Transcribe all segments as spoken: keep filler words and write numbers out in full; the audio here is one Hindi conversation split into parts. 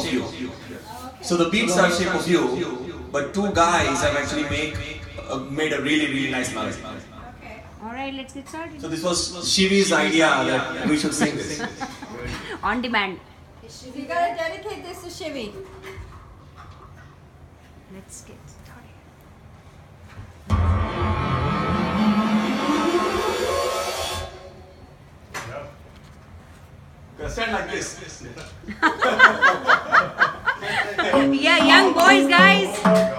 you. So the beats are shape of you, but two guys have actually make uh, made a really really nice melody. Okay. All right, let's get started. So this was Shivi's idea that we should sing this. On demand. We gotta dedicate this to Shivi. Let's get started. Stand like this. Yeah, young boys, guys.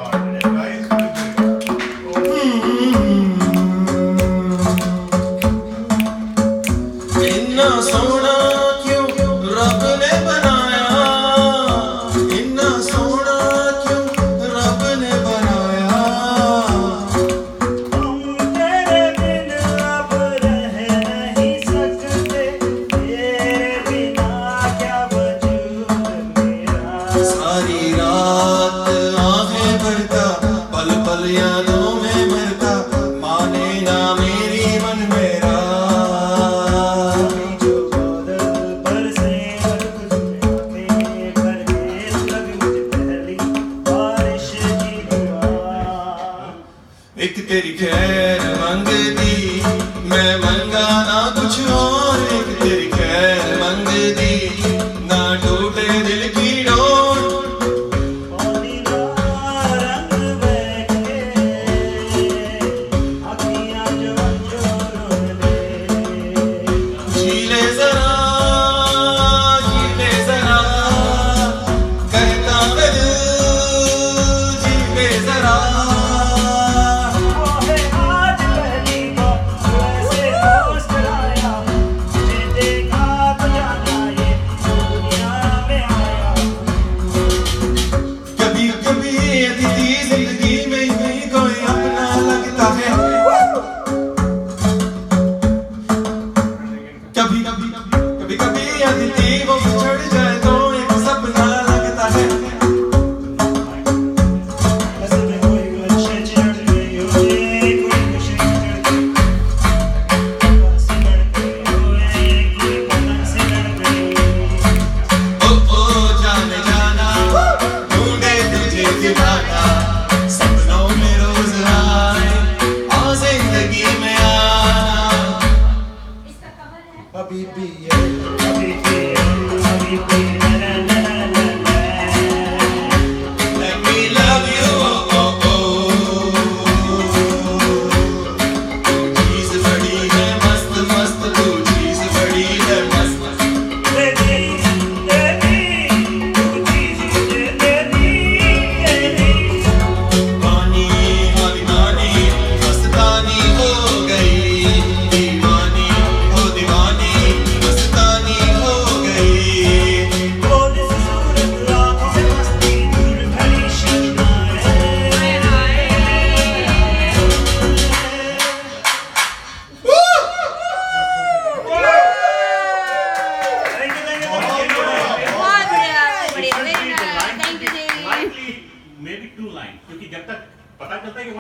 इन्ना सोना क्यों रब ने बनाया, इन्ना सोना क्यों रब ने बनाया। हम तेरे बिन अब रह नहीं सकते, तेरे बिना क्या वजूद मेरा। सारी रात आंखें भरता, पल पल यादों में मरता, माने ना मेरी मन मेरा। जो बादल बरसे और गुजरे परदेस लग मुझे पहली बारिश की दुआ। एक तेरी खैर मंगदी, मैं मंगा ना कुछ और। एक तेरी खैर मंगदी, ना टूटे दिल की डोर। पानी का रंग बहके, अखियाँ जो अंजोर ले। झीले जरा, झीले जरा, कहता मैं दिल, झीले जरा। वो है आज पहली बार वैसे दोस्त आया, तुझे देखा तो जाना ये दुनिया में आया। कभी कभी अदिति जिंदगी